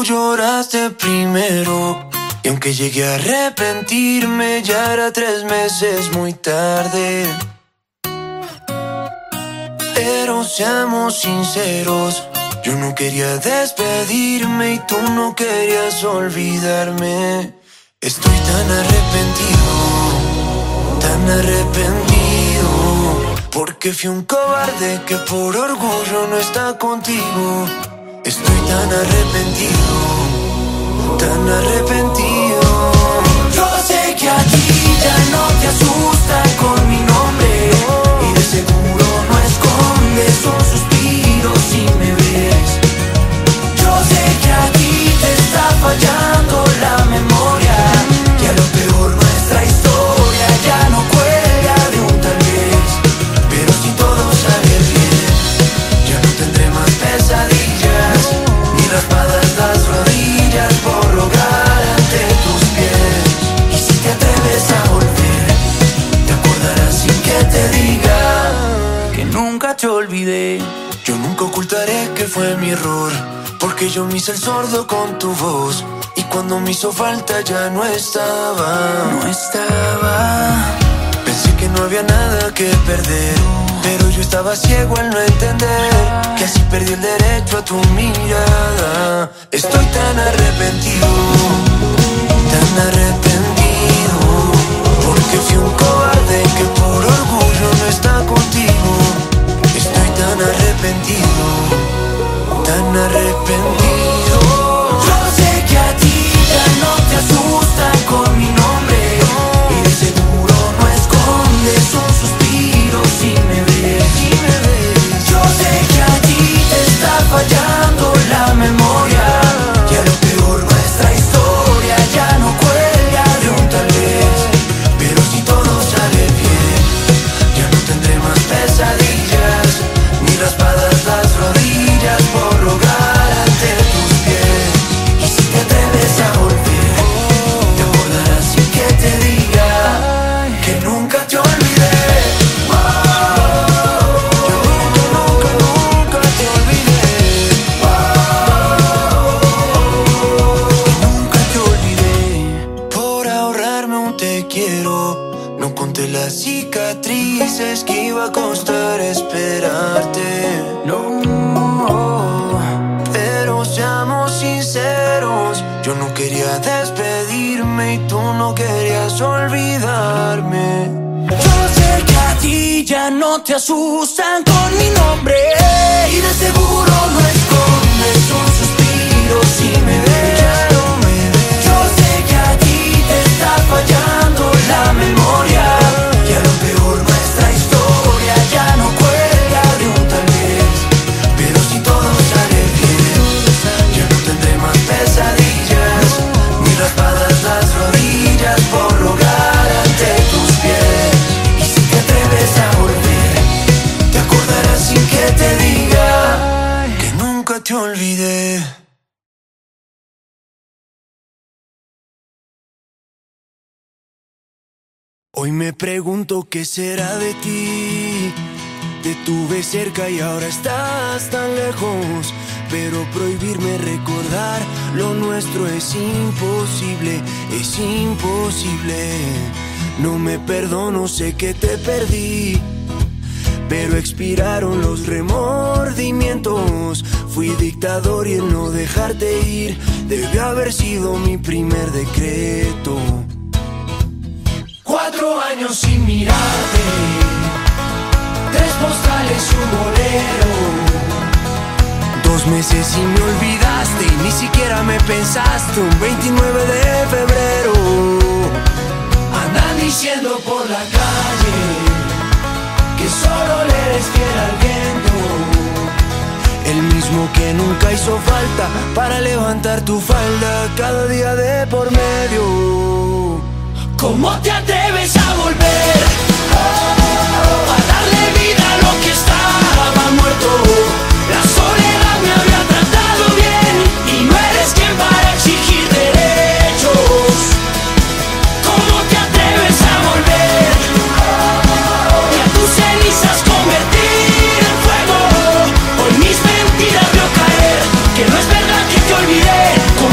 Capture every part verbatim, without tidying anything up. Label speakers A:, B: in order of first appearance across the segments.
A: lloraste primero. Y aunque llegué a arrepentirme, ya era tres meses muy tarde. Pero seamos sinceros, yo no quería despedirme y tú no querías olvidarme. Estoy tan arrepentido, tan arrepentido, porque fui un cobarde que por orgullo no está contigo. Estoy tan arrepentido, tan arrepentido. Yo sé que a ti ya no te asusta con mi nombre, y de seguro no escondes un suspiro si me ves. Yo sé que a ti te está fallando la memoria, que a lo peor nuestra historia ya no cuelga de un tal vez. Pero si todo sale bien, ya no tendré más pesadillas, ni raspadas las rodillas por rogar ante tus pies. Y si te atreves a volver, te acordarás sin que te diga que nunca te olvidé. Yo nunca ocultaré que fue mi error, porque yo me hice el sordo con tu voz. Y cuando me hizo falta ya no estaba, no estaba. Pensé que no había nada que perder, pero yo estaba ciego al no entender que así perdí el derecho a tu mirada. Estoy tan arrepentido, tan arrepentido, porque fui un cobarde que por orgullo no está contigo. Estoy tan arrepentido, tan arrepentido. Yo sé que a ti ya no te asusta con mi nombre, y de seguro no escondes un suspiro si me ves. Yo sé que a ti te está fallando la memoria, que a lo peor nuestra historia ya no cuelga de un tal vez. Pero si todo sale bien, ya no tendré más pesadillas, ni raspadas las rodillas por rogar ante tus pies. Y si te atreves a volver, te acordarás sin que te diga que nunca te olvidé. Yo nunca, nunca te olvidé. Nunca te olvidé. Por ahorrarme un te quiero, no conté las cicatrices que iba a costar esperarte. No, pero seamos sinceros, yo no quería despedirme y tú no querías olvidarme. Yo sé que a ti ya no te asustan con mi nombre, y de seguro no escondes un suspiro si me ves. Yo sé que a ti te está fallando la memoria, que a lo peor nuestra historia ya no cuelga de un tal vez. Pero si todo sale bien, ya no tendré más pesadillas, ni raspadas las rodillas por rogar ante tus pies. Y si te atreves a volver, te acordarás sin que te diga que nunca te olvidé. Hoy me pregunto qué será de ti. Te tuve cerca y ahora estás tan lejos, pero prohibirme recordar lo nuestro es imposible, es imposible. No me perdono, sé que te perdí, pero expiraron los remordimientos. Fui dictador y el no dejarte ir debió haber sido mi primer decreto. Cuatro años sin mirarte, tres postales y un bolero. Dos meses y me olvidaste y ni siquiera me pensaste. Un veintinueve de febrero. Andan diciendo por la calle que solo le eres fiel al viento, el mismo que nunca hizo falta para levantar tu falda cada día de por medio. ¿Cómo te atreves a volver? Oh, a darle vida a lo que estaba muerto. La soledad me había tratado bien y no eres quien para exigir derechos. ¿Cómo te atreves a volver? Oh, y a tus cenizas convertir en fuego. Hoy mis mentiras veo caer, que no es verdad que te olvidé.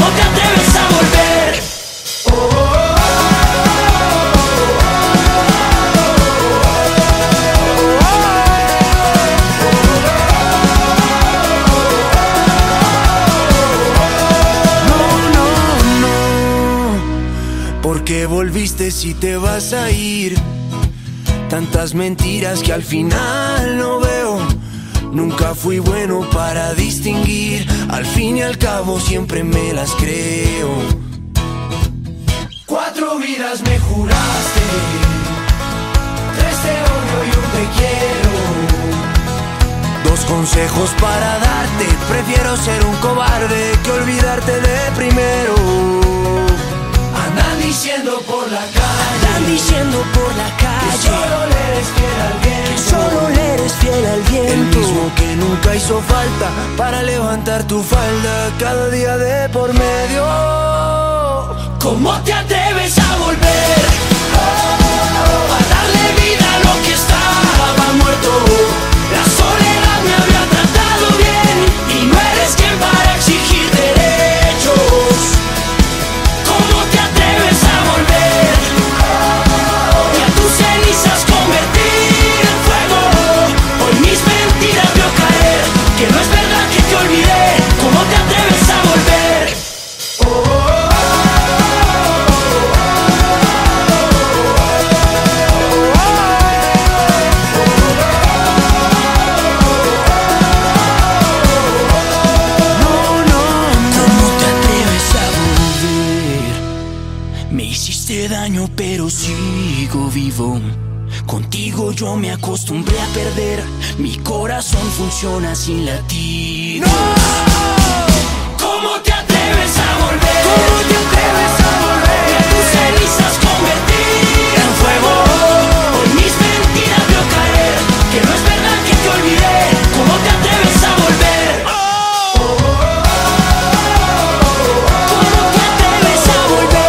A: ¿Por qué volviste si te vas a ir? Tantas mentiras que al final no veo. Nunca fui bueno para distinguir. Al fin y al cabo siempre me las creo. Cuatro vidas me juraste, tres te odio y un te quiero. Dos consejos para darte: prefiero ser un cobarde que olvidarte de primero. Andan diciendo por la calle,
B: andan diciendo por la calle
A: que solo le eres fiel al viento,
B: que solo le eres fiel al viento.
A: El mismo que nunca hizo falta para levantar tu falda cada día de por medio.
B: ¿Cómo te atreves a volver? Oh, a darle vida a lo que estaba muerto. La soledad me había tratado bien y no eres quien para exigir derechos. ¿Cómo te atreves a volver? Y a tus cenizas convertir en fuego. Hoy mis mentiras veo caer, que no es verdad que te olvidé. ¿Cómo te atreves a volver? Oh, daño, pero sigo vivo. Contigo yo me acostumbré a perder. Mi corazón funciona sin latir.
A: ¡No!
B: ¿Cómo te atreves a volver?
A: ¿Cómo te atreves a volver?
B: Y a tus cenizas convertir en fuego. Hoy mis mentiras veo caer, que no es verdad que te olvidé. ¿Cómo te atreves a volver? ¿Cómo te atreves a volver?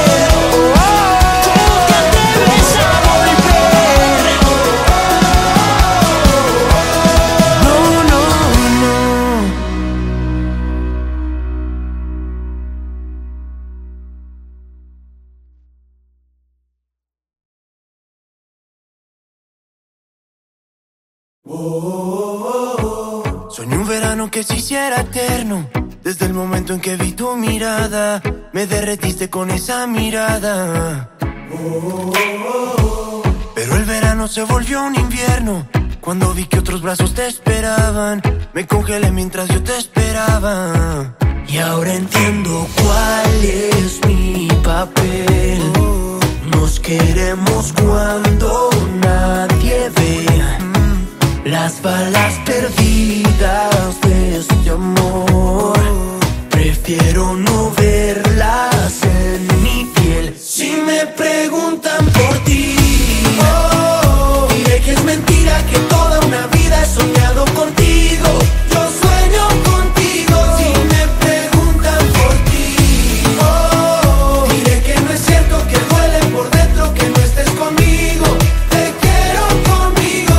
A: Oh, oh, oh. Soñé un verano que se hiciera eterno. Desde el momento en que vi tu mirada, me derretiste con esa mirada. Oh, oh, oh. Pero el verano se volvió un invierno. Cuando vi que otros brazos te esperaban, me congelé mientras yo te esperaba.
B: Y ahora entiendo cuál es mi papel. Nos queremos cuando nadie ve. Las balas perdidas de este amor, prefiero no verlas en mi piel.
A: Si me preguntan por ti, oh, diré que es mentira, que toda una vida he soñado contigo. Yo sueño contigo. Si me preguntan por ti, oh, diré que no es cierto, que duele por dentro que no estés conmigo. Te quiero conmigo.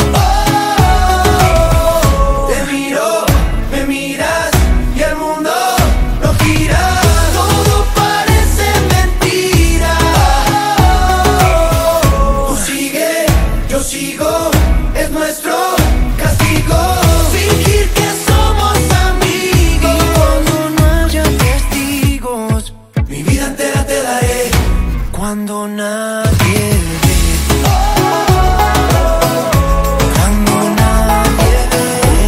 A: Oh, te miro, me miras y el mundo no gira. Todo parece mentira. Tú sigue, yo sigo, es nuestro castigo. Fingir que somos amigos. Y cuando no haya testigos, mi vida entera te daré. Cuando nadie ve, cuando nadie ve.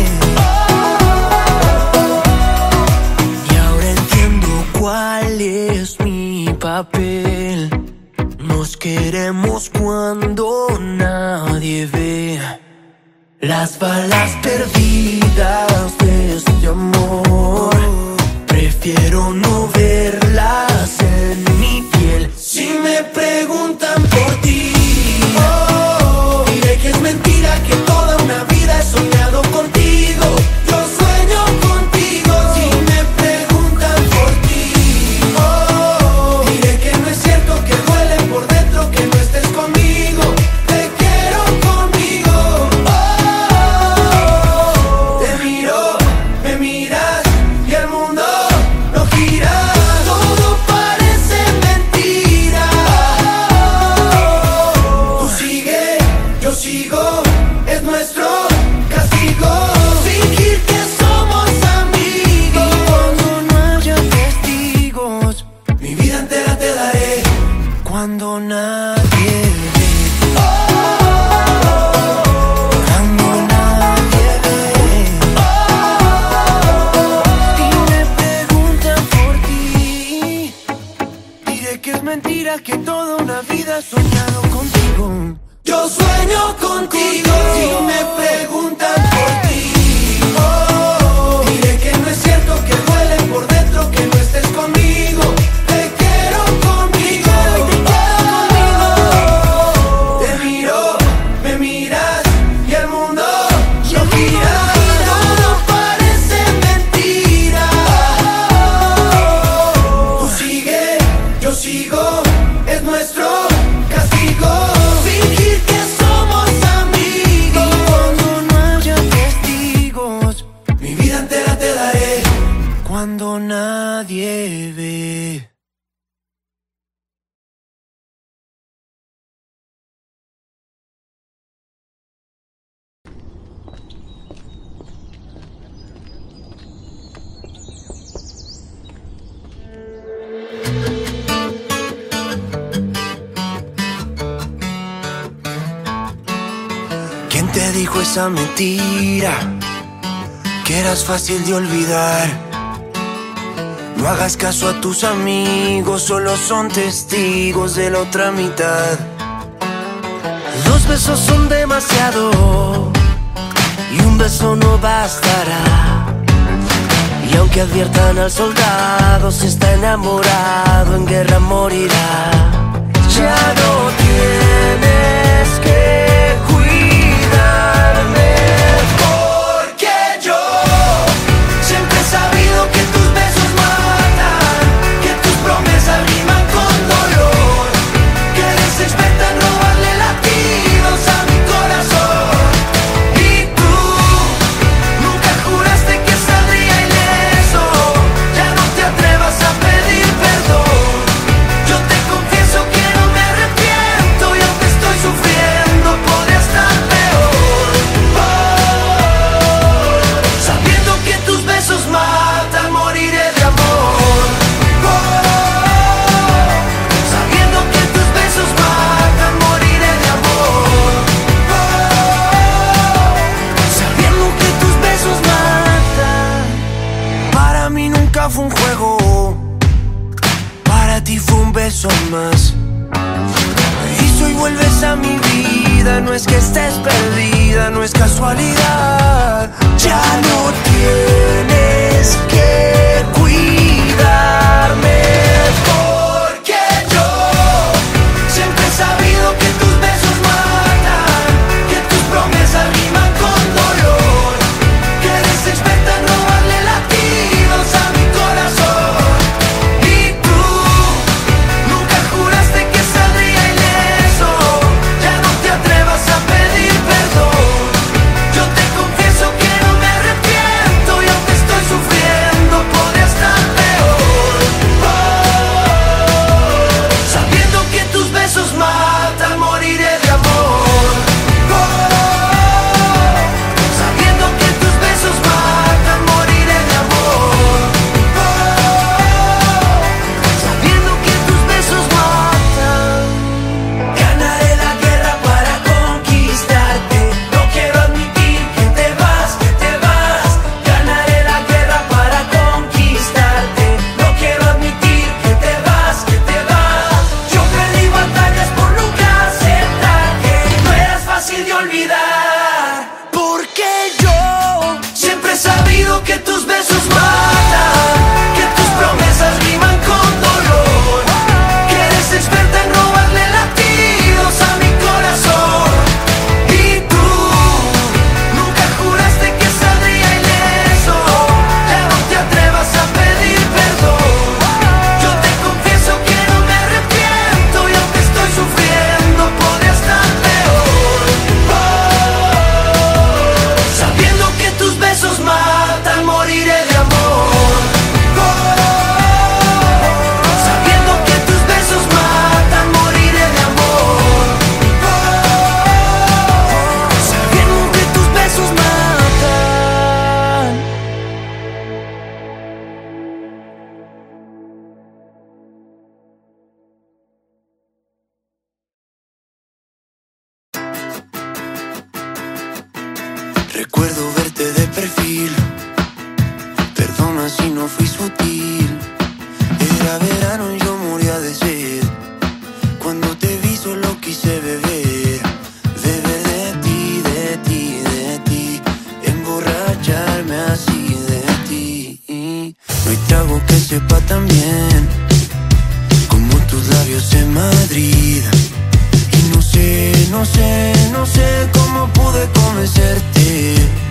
B: Y ahora entiendo cuál es mi papel. Nos queremos cuando nadie ve. Las balas perdidas de este amor, prefiero no verlas en mi piel.
A: Si me preguntan por ti, oh, diré que es mentira, que toda una vida he soñado contigo. Yo sueño contigo. Si me preguntan por ti, oh, diré que no es cierto, que duele por dentro que no estés conmigo. Te quiero conmigo. Oh, te miro, me miras y el mundo no gira. mentira que toda una vida he soñado contigo.
B: Yo sueño contigo, si me preguntan por ti, oh, diré que no es cierto, que duele por dentro que no estés conmigo. Te quiero conmigo, te quiero conmigo. Te miro, me miras y el mundo lo gira. Todo parece mentira. Tú sigue, yo sigo, es nuestro castigo. Fingir que somos amigos.
A: Y cuando no haya testigos,
B: Mi vida entera te daré.
A: cuando nadie ve. ¿Quién te dijo esa mentira? Que eras fácil de olvidar. No hagas caso a tus amigos, solo son testigos de la otra mitad. Dos besos son demasiado y un beso no bastará. Y aunque adviertan al soldado, si está enamorado en guerra morirá. Ya no tienes que cuidarme.
B: Porque yo siempre he sabido que tus besos matan, que tus promesas riman con dolor, que eres experta en robarle latidos a mi corazón. Y tú nunca juraste que saldría ileso. Ya no te atrevas a pedir perdón. Yo te confieso que no me arrepiento, y aunque estoy sufriendo podría estar peor. Oh, sabiendo que tus besos matan, moriré de amor. Oh, sabiendo que tus besos matan, moriré de amor. Oh,
A: Sabiendo que tus besos matan. Para mí nunca fue un juego, para ti fue un beso más. Y si hoy vuelves a mi vida, no es que estés perdida, no es casualidad. Ya no tienes que cuidarme.
B: porque yo siempre he sabido que tus besos matan, que tus promesas riman con dolor, que eres experta en robarle latidos a mi corazón. Y tú nunca juraste que saldría ileso. Ya no te atrevas a pedir perdón. Yo te confieso que no me arrepiento, y aunque estoy sufriendo podría estar peor. Oh, sabiendo que tus besos matan, moriré de amor. Oh, sabiendo que tus besos matan, moriré de amor. Oh,
A: Sabiendo que tus besos matan.
B: ganaré la guerra para conquistarte. No quiero admitir que te vas, que te vas. Ganaré la guerra para conquistarte. No quiero admitir que te vas, que te vas. Yo perdí batallas por nunca aceptar que no eras fácil de olvidar.
A: Porque yo
B: Siempre he sabido que tus besos matan, que tus promesas riman con dolor, que eres experta en robarle latidos a mi corazón. Y tú nunca juraste que saldría ileso. Ya no te atrevas a pedir perdón. Yo te confieso que no me arrepiento, y aunque estoy sufriendo podría estar peor. Oh, sabiendo que tus besos matan, moriré de amor. Oh, sabiendo que tus besos matan, moriré de amor. Oh,
A: sabiendo que tus besos matan. Recuerdo verte de perfil. Perdona si no fui sutil. Era verano y yo moría de sed. trago que sepa tan bien como tus labios en Madrid. Y no sé, no sé, no sé cómo pude convencerte.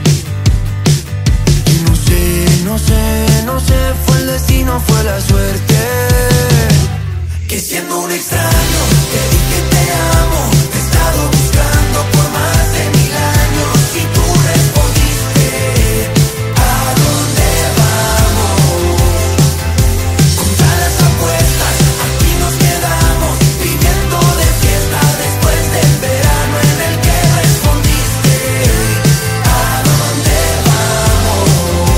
A: Y no sé, no sé, no sé, fue el destino, fue la suerte. Que siendo un extraño te dije te amo. Te he estado buscando por más de mil años y tú respondiste: ¿a dónde vamos? Contra las apuestas, aquí nos quedamos, viviendo de fiesta después del verano en el que respondiste: ¿a dónde vamos?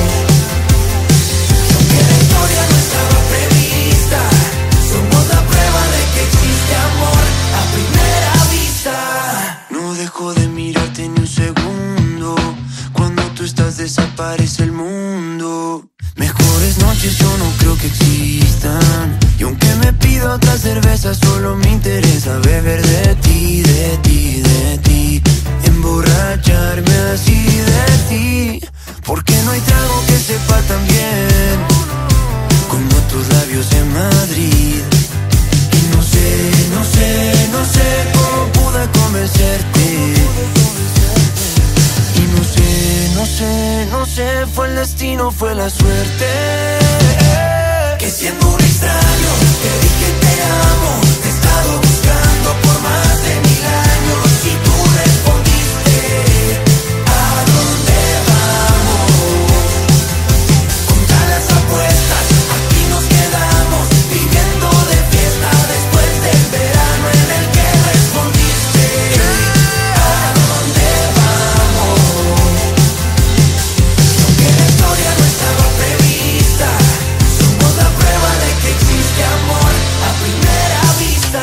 A: Y aunque la historia no estaba prevista, somos la prueba de que existe amor a primera vista. No dejo de mirarte ni un segundo. Cuando tú estás desaparece el mundo. Mejores noches yo no creo que existan. Y aunque me pido otra cerveza, solo me interesa beber de ti, de ti, de ti. Emborracharme así de ti. Porque no hay trago que sepa tan bien como tus labios en Madrid. Y no sé, no sé, no sé cómo pude convencerte. Y no sé, no sé, no sé, fue el destino, fue la suerte. Que siendo un extraño te dije te amo. Te he estado buscando por más de mil años y tú respondiste: ¿a dónde vamos? Contra las apuestas, aquí nos quedamos, viviendo de fiesta después del verano en el que respondiste: ¿a dónde vamos? Y aunque la historia no estaba prevista, somos la prueba de que existe amor a primera vista.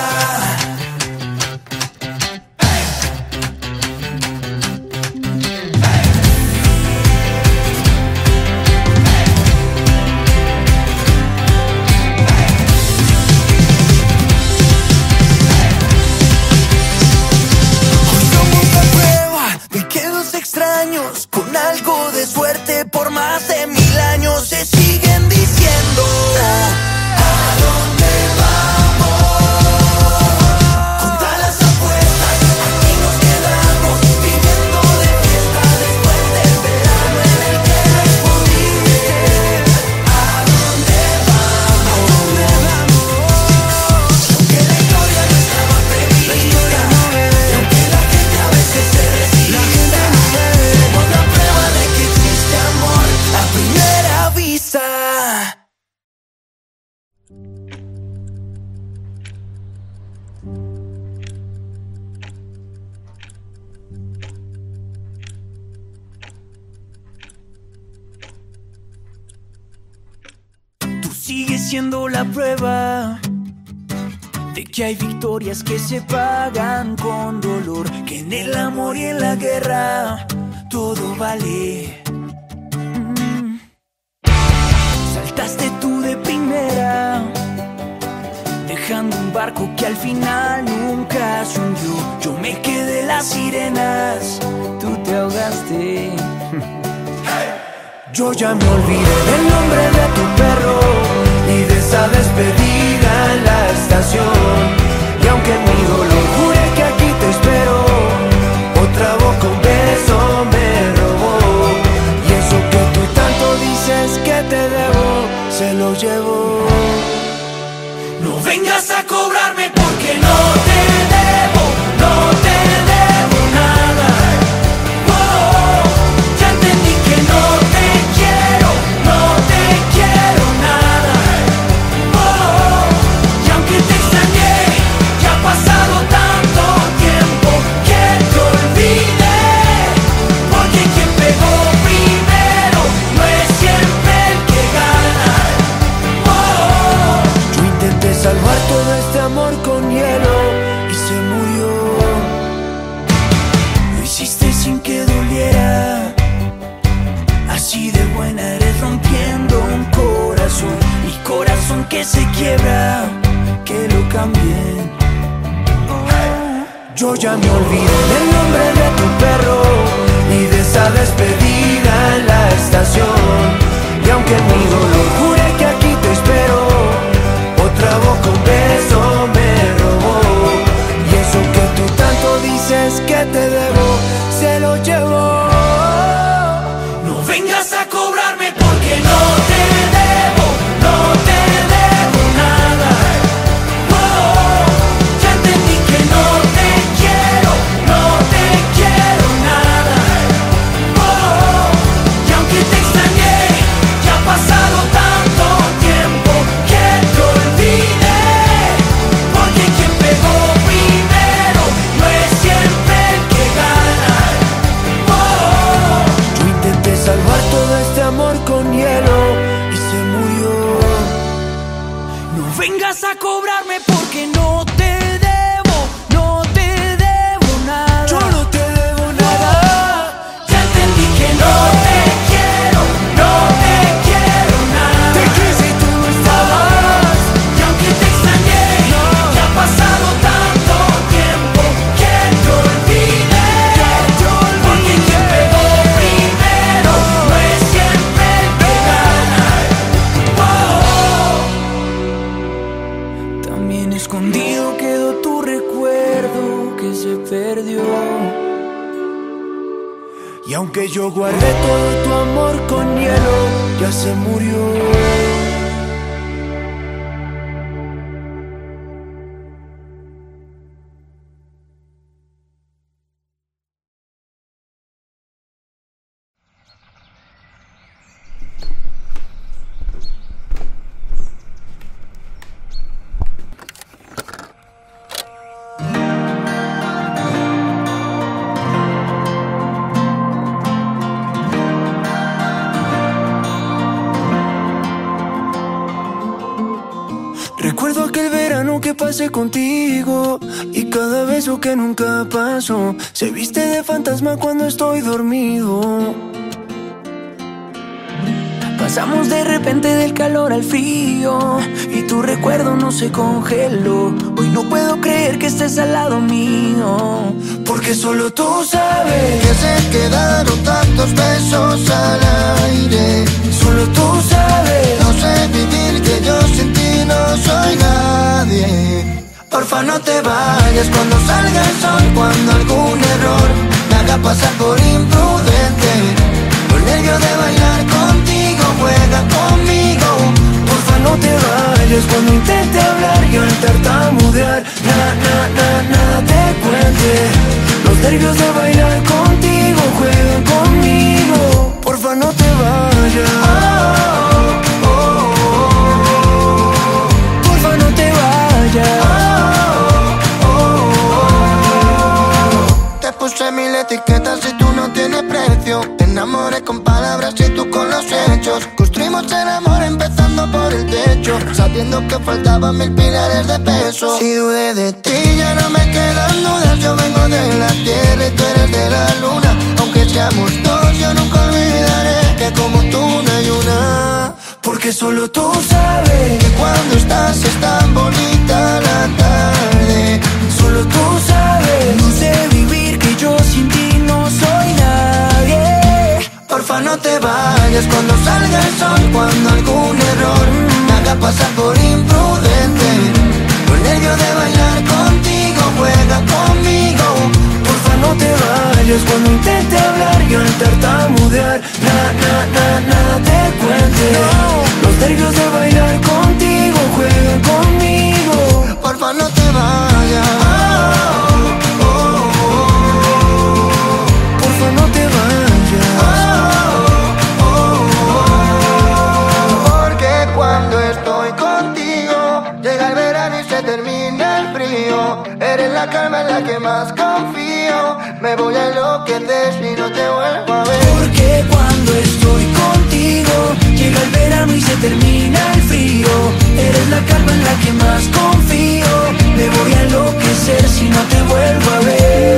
A: Hoy somos la prueba de que dos extraños con algo de suerte por más de mil años se siguen diciendo: ¿a dónde vamos? Contra las apuestas, aquí nos quedamos, viviendo de fiesta después del verano en el que respondiste: ¿a dónde vamos? Y aunque la historia no estaba prevista, y aunque la gente a veces se resiste, somos la prueba de que existe amor a primera vista. Tú sigues siendo la prueba de que hay victorias que se pagan con dolor, que en el amor y en la guerra todo vale. Mm. Saltaste tú de primera, dejando un barco que al final nunca se hundió. Yo me quedé en las sirenas, tú te ahogaste. Yo ya me olvidé del nombre de tu perro y de esa despedida en la estación. Y aunque en mi dolor juré que aquí te espero, otra boca un beso me robó. Y eso que tú tanto dices que te debo, se lo llevo. No vengas a cobrarme porque no te debo, no te debo nada. Oh, ya entendí que no te quiero, no te quiero nada. Oh, y aunque te extrañé, ya ha pasado tanto tiempo que te olvidé. Porque quien pegó primero no es siempre el que gana. Oh, yo intenté salvar todo este amor con hielo y se murió. Lo hiciste sin que doliera, así de buena eres rompiendo un corazón. Mi corazón que se quiebra, que lo cambien. Oh, yo ya me olvidé del nombre de tu perro y de esa despedida en la estación. Y aunque en mi dolor juré que aquí
B: a cobrarme porque no te debo, no te debo nada.
A: Yo no te debo nada.
B: Ya entendí que no te quiero, no te quiero nada.
A: Te quise y tú no estabas.
B: Y aunque te extrañé,
A: No.
B: ya ha pasado tanto tiempo que te olvidé.
A: te olvidé.
B: Porque quien pegó primero no es siempre el que gana. Oh. También escondido quedó tu recuerdo que se perdió.
A: Y aunque yo guardé todo tu amor con hielo, ya se murió. Recuerdo aquel verano que pasé contigo y cada beso que nunca pasó se viste de fantasma cuando estoy dormido.
B: Pasamos de repente del calor al frío y tu recuerdo no se congeló. Hoy no puedo creer que estés al lado mío,
A: Porque solo tú sabes,
C: Que se quedaron tantos besos al aire.
A: solo tú sabes.
C: No sé vivir, que yo sin ti no soy nadie. Porfa no te vayas cuando salga el sol, cuando algún error me haga pasar por imprudente. Los nervios de bailar contigo, juega conmigo.
A: Porfa no te vayas cuando intente hablar y al tartamudear nada, nada, nada, nada te cuente. Los nervios de bailar contigo juegan conmigo. Porfa no te vayas.
C: Oh, oh, oh,
A: Porfa no te vayas.
C: oh, oh, oh. Te puse mil etiquetas y tú no tienes precio. Te enamoré con palabras y tú con los hechos. Construimos el amor empezando por el techo, sabiendo que faltaban mil pilares de peso. Si dudé de ti ya no me quedan dudas. Yo vengo de la tierra y tú eres de la luna. Aunque seamos dos yo nunca olvidaré que como tú no hay una.
A: Porque solo tú sabes
C: Que cuando estás es tan bonita la tarde.
A: Solo tú sabes.
B: no sé vivir, que yo sin ti no soy nadie.
C: Porfa no te vayas cuando salga el sol, cuando algún error me haga pasar por imprudente. Los nervios de bailar contigo, juega conmigo.
A: Porfa no te vayas cuando intente hablar y al tartamudear nada, nada, nada, nada te cuente. Los nervios de bailar contigo juegan conmigo.
C: Porfa no te vayas. Oh, oh, oh,
A: Porfa no te vayas.
C: oh, oh, oh. Porque cuando estoy contigo llega el verano y se termina el frío. Eres la calma en la que más confío. Me voy a enloquecer si no te vuelvo a ver.
B: Porque cuando estoy contigo llega el verano y se termina el frío. Eres la calma en la que más confío. Me voy a enloquecer si no te vuelvo a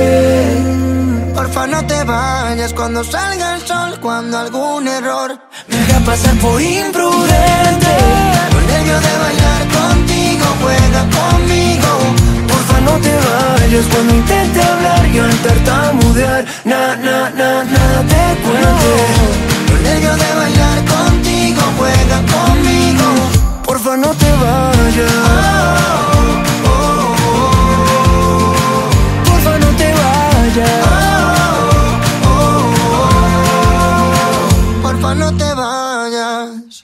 B: ver.
C: Porfa no te vayas cuando salga el sol, cuando algún error
B: Me haga pasar por imprudente.
C: los nervios de bailar contigo, juega conmigo.
A: Porfa no te vayas cuando intente hablar y al tartamudear nada, nada, nada, nada te cuente.
C: Los nervios de bailar contigo, juega conmigo.
A: Porfa no te vayas.
C: Oh, oh, oh,
B: Porfa no te vayas.
C: oh, oh, oh. Porfa no te vayas.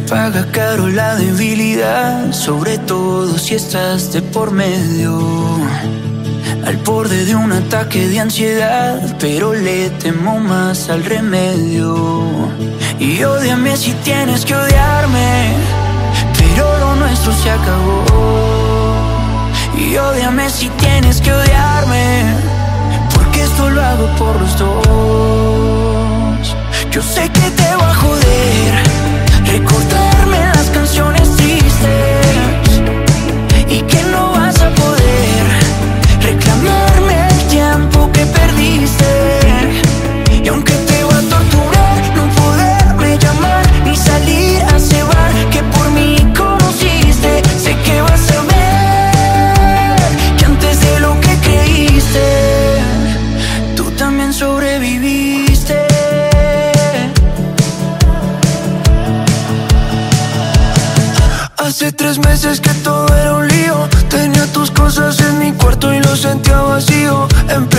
A: paga caro la debilidad, sobre todo si estás de por medio. Al borde de un ataque de ansiedad, pero le temo más al remedio. Y ódiame si tienes que odiarme, pero lo nuestro se acabó. Y ódiame si tienes que odiarme, porque esto lo hago por los dos. Yo sé que te va a joder recordarme las canciones tristes, y que no vas a poder reclamarme el tiempo que perdiste. Y aunque te va a torturar no poderme llamar ni salir a ese bar que por mí conociste, sé que vas a ver que antes de lo que creíste, tú también sobreviviste. Hace tres meses que todo era un lío, tenía tus cosas en mi cuarto y lo sentía vacío. Empe